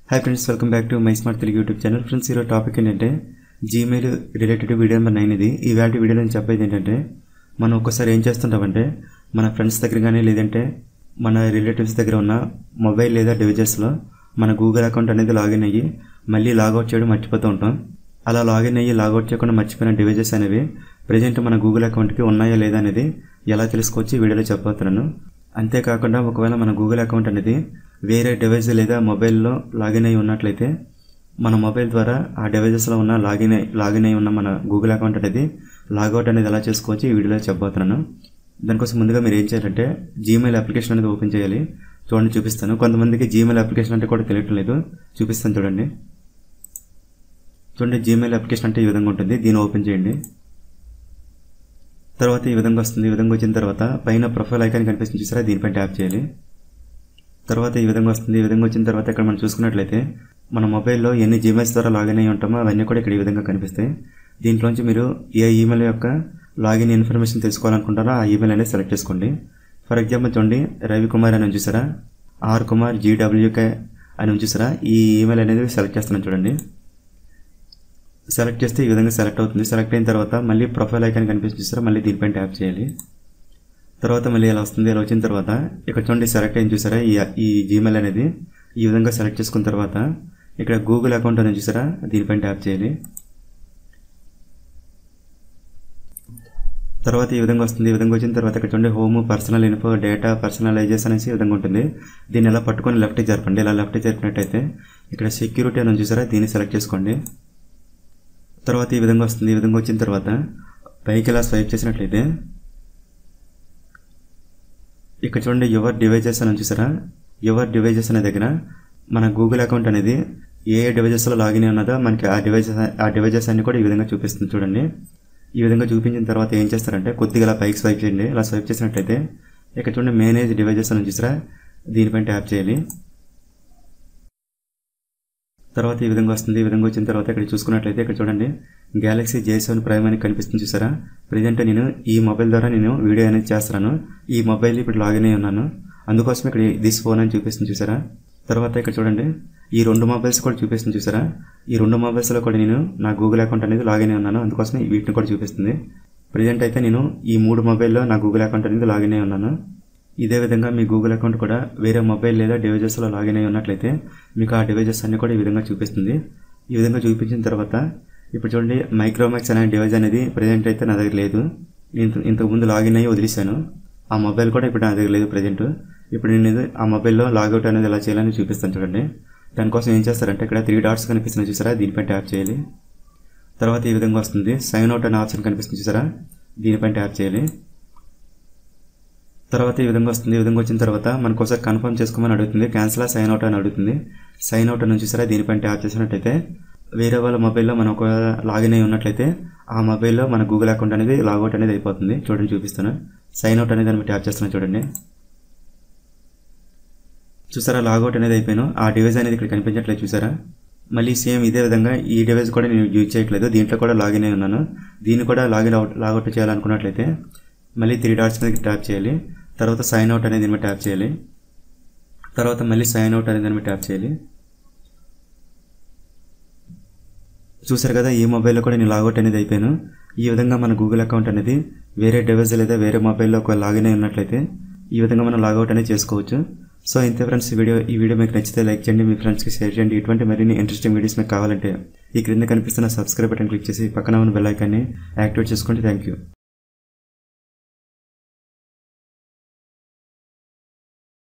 Hi friends, welcome back to my smart Telugu YouTube channel. Friends, ఈరోజు topic ఏంటంటే Gmail related video number 9 ఇది. ఈ వాటి వీడియోలో నేను చెప్పేది ఏంటంటే, మనం ఒక్కసారి ఏం చేస్తుంటామంటే మన ఫ్రెండ్స్ దగ్గర కానీ లేదంటే మన రిలేటివ్స్ దగ్గర ఉన్న మొబైల్ లేదా డివైజెస్లో మన గూగుల్ అకౌంట్ అనేది లాగిన్ అయ్యి మళ్ళీ లాగౌట్ చేయడం మర్చిపోతూ ఉంటాం. అలా లాగిన్ అయ్యి లాగౌట్ చేయకుండా మర్చిపోయిన డివైజెస్ అనేవి ప్రజెంట్ మన గూగుల్ అకౌంట్కి ఉన్నాయా లేదా అనేది ఎలా తెలుసుకోవచ్చు ఈ వీడియోలో చెప్పబోతున్నాను. అంతేకాకుండా ఒకవేళ మన గూగుల్ అకౌంట్ అనేది వేరే డివైస్ లేదా మొబైల్లో లాగిన్ అయి ఉన్నట్లయితే మన మొబైల్ ద్వారా ఆ డివైజెస్లో ఉన్న లాగిన్ అయి ఉన్న మన గూగుల్ అకౌంట్ అనేది లాగౌట్ అనేది ఎలా చేసుకోవచ్చు ఈ వీడియోలో చెప్పబోతున్నాను. దానికోసం ముందుగా మీరు ఏం చేయాలంటే జీమెయిల్ అప్లికేషన్ అనేది ఓపెన్ చేయాలి. చూడండి, చూపిస్తాను. కొంతమందికి జీమెయిల్ అప్లికేషన్ అంటే కూడా తెలియటం లేదు. చూపిస్తాను చూడండి. జీమెయిల్ అప్లికేషన్ అంటే ఈ విధంగా ఉంటుంది. దీన్ని ఓపెన్ చేయండి. తర్వాత ఈ విధంగా వస్తుంది. ఈ విధంగా వచ్చిన తర్వాత పైన ప్రొఫైల్ ఐకాన్ కనిపిస్తుంది చూసారా, దీనిపై ట్యాప్ చేయాలి. తర్వాత ఈ విధంగా వస్తుంది. ఈ విధంగా వచ్చిన తర్వాత ఇక్కడ మనం చూసుకున్నట్లయితే మన మొబైల్లో ఎన్ని జీమెయిల్స్ ద్వారా లాగిన్ అయ్యి ఉంటామో అవన్నీ కూడా ఇక్కడ ఈ విధంగా కనిపిస్తాయి. దీంట్లోంచి మీరు ఏ ఈమెయిల్ యొక్క లాగిన్ ఇన్ఫర్మేషన్ తెలుసుకోవాలనుకుంటారో ఆ ఈమెయిల్ అనేది సెలెక్ట్ చేసుకోండి. ఫర్ ఎగ్జాంపుల్ చూడండి, రవికుమార్ అని చూసారా, ఆర్ కుమార్ GWK అని చూసారా, ఈ ఈమెయిల్ అనేది సెలెక్ట్ చేస్తున్నాను చూడండి. సెలెక్ట్ చేస్తే ఈ విధంగా సెలెక్ట్ అవుతుంది. సెలెక్ట్ అయిన తర్వాత మళ్ళీ ప్రొఫైల్ ఐకాన్ కనిపిస్తుంది చూసారా, మళ్ళీ దీనిపైన ట్యాప్ చేయాలి. తర్వాత మళ్ళీ ఎలా వస్తుంది. ఇలా వచ్చిన తర్వాత ఇక్కడ చూడండి సెలెక్ట్ అయిన చూసారా, ఈ జీమెయిల్ అనేది ఈ విధంగా సెలెక్ట్ చేసుకున్న తర్వాత ఇక్కడ గూగుల్ అకౌంట్ అని చూసారా, దీనిపైన ట్యాప్ చేయాలి. తర్వాత ఈ విధంగా వస్తుంది. ఈ విధంగా వచ్చిన తర్వాత ఇక్కడ చూడండి home, personal info, data, personalization అనేసి ఈ విధంగా ఉంటుంది. దీన్ని ఎలా పట్టుకొని లెఫ్ట్ జరపండి. ఇలా లెఫ్ట్ జరిపినట్టయితే ఇక్కడ సెక్యూరిటీ అని చూసారా, దీన్ని సెలెక్ట్ చేసుకోండి. తర్వాత ఈ విధంగా వస్తుంది. ఈ విధంగా వచ్చిన తర్వాత పైకి ఇలా స్వైప్ చేసినట్లయితే ఇక్కడ చూడండి యువర్ డివైజెస్ అని చూసారా, యువర్ డివైజెస్ అనే దగ్గర మన గూగుల్ అకౌంట్ అనేది ఏ డివైజెస్లో లాగిన్ అయి ఉన్నదో మనకి ఆ డివైజెస్ అన్ని కూడా ఈ విధంగా చూపిస్తుంది చూడండి. ఈ విధంగా చూపించిన తర్వాత ఏం చేస్తారంటే కొద్దిగా ఇలా పైకి స్వైప్ చేయండి. ఇలా స్వైప్ చేసినట్లయితే ఇక్కడ చూడండి మేనేజ్ డివైజెస్ అని చూసారా, దీనిపైన ట్యాప్ చేయాలి. తర్వాత ఈ విధంగా వస్తుంది. ఈ విధంగా వచ్చిన తర్వాత ఇక్కడ చూసుకున్నట్లయితే ఇక్కడ చూడండి Galaxy J7 Prime అని కనిపిస్తుంది చూసారా. ప్రజెంట్ నేను ఈ మొబైల్ ద్వారా నేను వీడియో అనేది చేస్తున్నాను. ఈ మొబైల్ ఇప్పుడు లాగిన్ అయి ఉన్నాను. అందుకోసం ఇక్కడ దిస్ ఫోన్ అని చూపిస్తుంది చూసారా. తర్వాత ఇక్కడ చూడండి ఈ 2 మొబైల్స్ కూడా చూపిస్తుంది చూసారా. ఈ 2 మొబైల్స్లో కూడా నేను నా గూగుల్ అకౌంట్ అనేది లాగిన్ అయి ఉన్నాను. అందుకోసం వీటిని కూడా చూపిస్తుంది. ప్రజెంట్ అయితే నేను ఈ 3 మొబైల్లో నా గూగుల్ అకౌంట్ అనేది లాగిన్ అయి ఉన్నాను. ఇదే విధంగా మీ గూగుల్ అకౌంట్ కూడా వేరే మొబైల్ లేదా డివైజెస్లో లాగిన్ అయి ఉన్నట్లయితే మీకు ఆ డివైజెస్ అన్ని కూడా ఈ విధంగా చూపిస్తుంది. ఈ విధంగా చూపించిన తర్వాత ఇప్పుడు చూడండి మైక్రోమాక్స్ అనే డివైజ్ అనేది ప్రజెంట్ అయితే నా దగ్గర లేదు. ఇంతకుముందు లాగిన్ అయ్యి వదిలేశాను. ఆ మొబైల్ కూడా ఇప్పుడు నా దగ్గర లేదు ప్రజెంట్. ఇప్పుడు నేను ఆ మొబైల్లో లాగౌట్ అనేది ఎలా చేయాలని చూపిస్తాను చూడండి. దానికోసం ఏం చేస్తారంటే ఇక్కడ 3 డాట్స్ కనిపిస్తున్నాయి చూసారా, దీనిపై ట్యాప్ చేయాలి. తర్వాత ఈ విధంగా వస్తుంది సైన్ అవుట్ అనే ఆప్షన్ కనిపిస్తుంది చూసారా, దీనిపై ట్యాప్ చేయాలి. తర్వాత ఈ విధంగా వస్తుంది. ఈ విధంగా వచ్చిన తర్వాత మనకు ఒకసారి కన్ఫర్మ్ చేసుకోమని అడుగుతుంది. క్యాన్సిల్ సైన్ అవుట్ అని అడుగుతుంది. సైన్ అవుట్ అని చూసారా, దీనిపైన ట్యాప్ చేసినట్టయితే వేరే వాళ్ళ మొబైల్లో మనం ఒక లాగిన్ అయి ఉన్నట్లయితే ఆ మొబైల్లో మన గూగుల్ అకౌంట్ అనేది లాగౌట్ అనేది అయిపోతుంది. చూడండి, చూపిస్తాను. సైన్ అవుట్ అనేది దాన్ని ట్యాప్ చేస్తున్నాను చూడండి. చూసారా, లాగౌట్ అనేది అయిపోయాను. ఆ డివైస్ అనేది ఇక్కడ కనిపించట్లేదు చూసారా. మళ్ళీ సేమ్ ఇదే విధంగా ఈ డివైస్ కూడా నేను యూజ్ చేయట్లేదు. దీంట్లో కూడా లాగిన్ అయి ఉన్నాను. దీన్ని కూడా లాగౌట్ చేయాలనుకున్నట్లయితే మళ్ళీ 3 డాట్స్ మీద ట్యాప్ చేయాలి. తర్వాత సైన్ అవుట్ అనేది దీని మీద ట్యాప్ చేయాలి. తర్వాత మళ్ళీ సైన్ అవుట్ అనేది దాని మీద ట్యాప్ చేయాలి. చూసారు కదా, ఈ మొబైల్లో కూడా నేను లాగౌట్ అనేది అయిపోయాను. ఈ విధంగా మన గూగుల్ అకౌంట్ అనేది వేరే డివైస్ లేదా వేరే మొబైల్లో ఒక లాగిన్ అయి ఉన్నట్లయితే ఈ విధంగా మనం లాగౌట్ అనేది చేసుకోవచ్చు. సో ఇంతే ఫ్రెండ్స్, ఈ వీడియో మీకు నచ్చితే లైక్ చేయండి, మీ ఫ్రెండ్స్కి షేర్ చేయండి. ఇటువంటి మరిన్ని ఇంట్రెస్టింగ్ వీడియోస్ మీకు కావాలంటే ఈ క్రింద కనిపిస్తున్న సబ్స్క్రైబ్ బటన్ క్లిక్ చేసి పక్కన ఉన్న బెల్ ఐకాన్ని యాక్టివేట్ చేసుకోండి. Thank you.